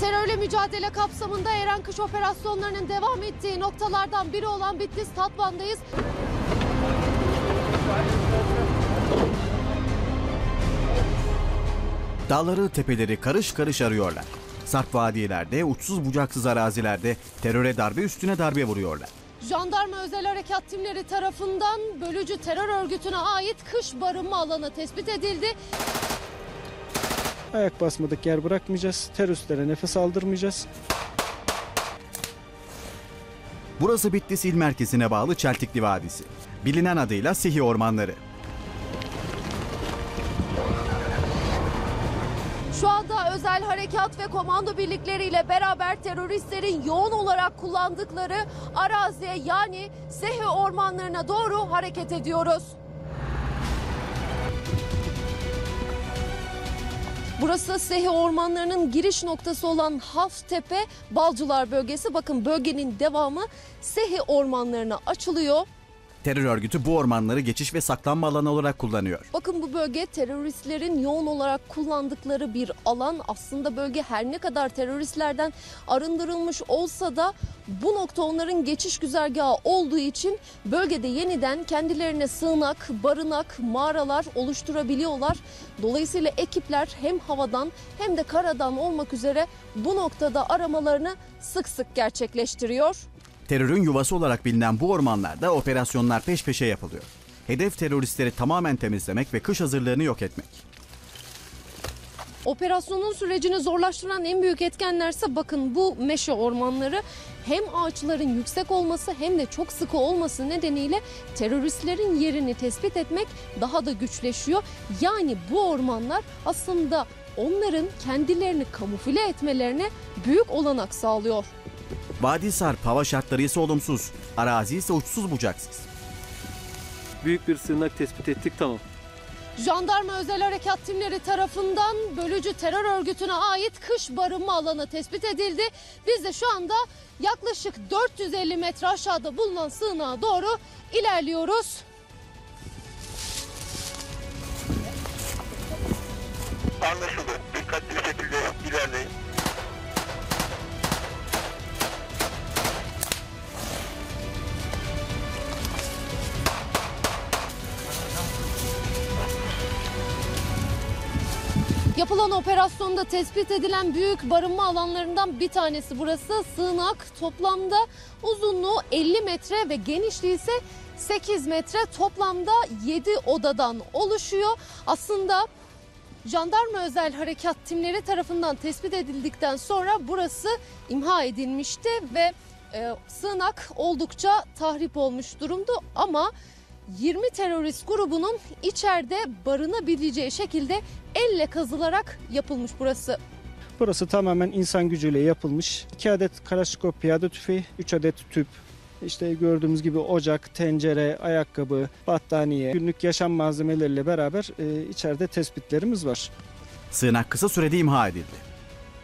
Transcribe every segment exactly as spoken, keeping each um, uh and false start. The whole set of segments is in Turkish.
Terörle mücadele kapsamında Eren Kış operasyonlarının devam ettiği noktalardan biri olan Bitlis Tatvan'dayız. Dağları, tepeleri karış karış arıyorlar. Sarp vadilerde, uçsuz bucaksız arazilerde teröre darbe üstüne darbe vuruyorlar. Jandarma Özel Harekat Timleri tarafından bölücü terör örgütüne ait kış barınma alanı tespit edildi. Ayak basmadık yer bırakmayacağız, teröristlere nefes aldırmayacağız. Burası Bitlis il merkezine bağlı Çeltikli Vadisi. Bilinen adıyla Sehi Ormanları. Şu anda özel harekat ve komando birlikleriyle beraber teröristlerin yoğun olarak kullandıkları araziye yani Sehi ormanlarına doğru hareket ediyoruz. Burası Sehi ormanlarının giriş noktası olan Haftepe Balcılar bölgesi. Bakın bölgenin devamı Sehi ormanlarına açılıyor. Terör örgütü bu ormanları geçiş ve saklanma alanı olarak kullanıyor. Bakın bu bölge teröristlerin yoğun olarak kullandıkları bir alan. Aslında bölge her ne kadar teröristlerden arındırılmış olsa da bu nokta onların geçiş güzergahı olduğu için bölgede yeniden kendilerine sığınak, barınak, mağaralar oluşturabiliyorlar. Dolayısıyla ekipler hem havadan hem de karadan olmak üzere bu noktada aramalarını sık sık gerçekleştiriyor. Terörün yuvası olarak bilinen bu ormanlarda operasyonlar peş peşe yapılıyor. Hedef teröristleri tamamen temizlemek ve kış hazırlığını yok etmek. Operasyonun sürecini zorlaştıran en büyük etkenlerse bakın bu meşe ormanları. Hem ağaçların yüksek olması hem de çok sıkı olması nedeniyle teröristlerin yerini tespit etmek daha da güçleşiyor. Yani bu ormanlar aslında onların kendilerini kamufle etmelerine büyük olanak sağlıyor. Vadi Sarp hava şartları ise olumsuz, arazi ise uçsuz bucaksız. Büyük bir sığınak tespit ettik, tamam. Jandarma Özel Harekat Timleri tarafından bölücü terör örgütüne ait kış barınma alanı tespit edildi. Biz de şu anda yaklaşık dört yüz elli metre aşağıda bulunan sığınağa doğru ilerliyoruz. Anlaşıldı. Dikkatli bir şekilde ilerleyin. Yapılan operasyonda tespit edilen büyük barınma alanlarından bir tanesi burası. Sığınak toplamda uzunluğu elli metre ve genişliği ise sekiz metre, toplamda yedi odadan oluşuyor. Aslında Jandarma Özel Harekat Timleri tarafından tespit edildikten sonra burası imha edilmişti ve e, sığınak oldukça tahrip olmuş durumda ama yirmi terörist grubunun içeride barınabileceği şekilde elle kazılarak yapılmış burası. Burası tamamen insan gücüyle yapılmış. iki adet Kalaşnikov piyade tüfeği, üç adet tüp, işte gördüğümüz gibi ocak, tencere, ayakkabı, battaniye, günlük yaşam malzemeleriyle beraber e, içeride tespitlerimiz var. Sığınak kısa sürede imha edildi.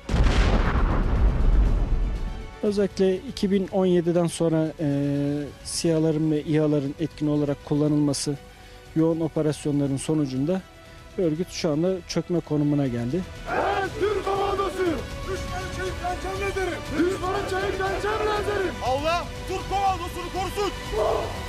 Özellikle iki bin on yediden sonra e, SİHA'ların ve İHA'ların etkin olarak kullanılması, yoğun operasyonların sonucunda örgüt şu anda çökme konumuna geldi. Evet, Türk komandosu! Düşmanın çayıp pençem nezerim! Düşmanın çayıp pençem nezerim! Allah Türk komandosunu korusun!